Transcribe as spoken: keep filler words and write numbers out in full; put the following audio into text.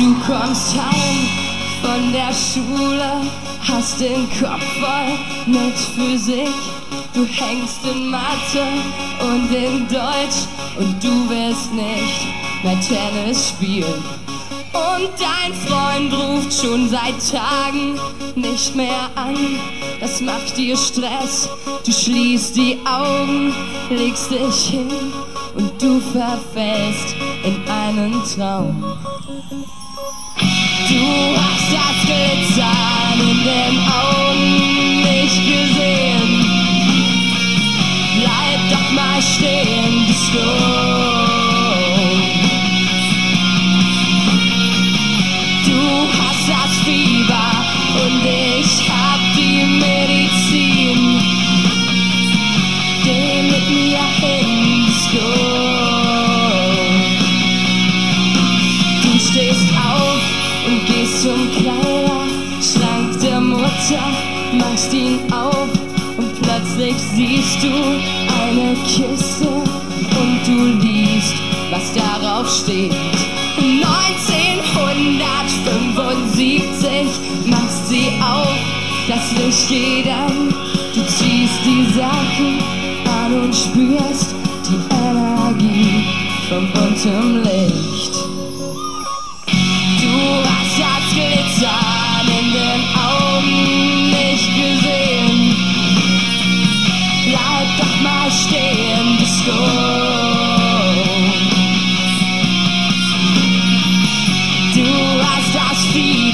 Du kommst heim von der Schule, hast den Kopf voll mit Physik. Du hängst in Mathe und in Deutsch und du willst nicht mehr Tennis spielen. Und dein Freund ruft schon seit Tagen nicht mehr an. Das macht dir Stress, du schließt die Augen, legst dich hin und du verfällst in einen Traum. Du hast das Glitzern in den Augen nicht gesehen. Bleib doch mal stehen, Disco. Du hast das Fieber und ich hab die Medizin. Geh mit mir hin, Disco. Du stehst auf und gehst zum Kleiderschrank der Mutter, machst ihn auf und plötzlich siehst du eine Kiste und du liest, was darauf steht. neunzehnhundertfünfundsiebzig machst sie auf, das Licht geht an, du ziehst die Sachen an und spürst die Energie von buntem Licht. Du hast das Glitzern in den Augen nicht gesehen. Bleib doch mal stehen, Disco. Du hast das Fieber